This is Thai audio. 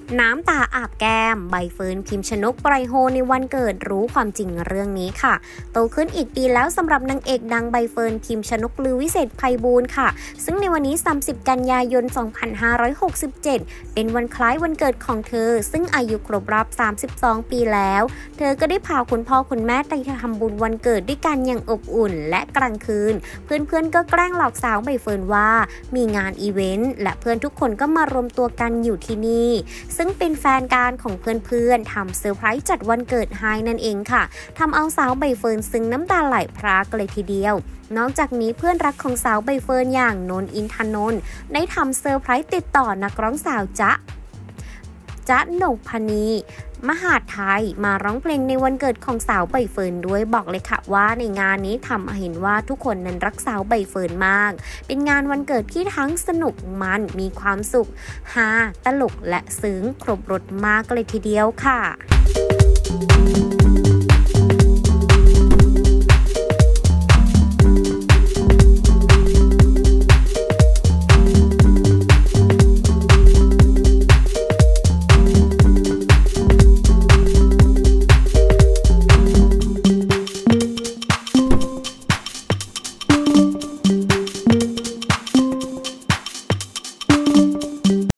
น้ำตาอาบแก้มใบเฟิร์นพิมชนกไบรโฮในวันเกิดรู้ความจริงเรื่องนี้ค่ะโตขึ้นอีกปีแล้วสำหรับนางเอกดังใบเฟิร์นพิมชนกลือวิเศษไพบูลย์ค่ะซึ่งในวันนี้30กันยายน2567เป็นวันคล้ายวันเกิดของเธอซึ่งอายุครบรอบ32ปีแล้วเธอก็ได้พาคุณพ่อคุณแม่ไปทำบุญวันเกิดด้วยกันอย่างอบอุ่นและกลางคืนเพื่อนๆก็แกล้งหลอกสาวใบเฟิร์นว่ามีงานอีเวนต์และเพื่อนทุกคนก็มารวมตัวกันอยู่ที่นี่ซึ่งเป็นแฟนการของเพื่อนๆทำเซอร์ไพรส์จัดวันเกิดให้นั่นเองค่ะทำเอาสาวใบเฟิร์นซึ้งน้ำตาไหลพรากเลยทีเดียวนอกจากนี้เพื่อนรักของสาวใบเฟิร์นอย่างนนท์อินทนนท์ได้ทำเซอร์ไพรส์ติดต่อนักร้องสาวจ๊ะหนกพนีมหาไทยมาร้องเพลงในวันเกิดของสาวใบเฟิร์นด้วยบอกเลยค่ะว่าในงานนี้ทำให้เห็นว่าทุกคนนั้นรักสาวใบเฟิร์นมากเป็นงานวันเกิดที่ทั้งสนุกมันมีความสุขฮาตลกและซึ้งครบรสมากเลยทีเดียวค่ะ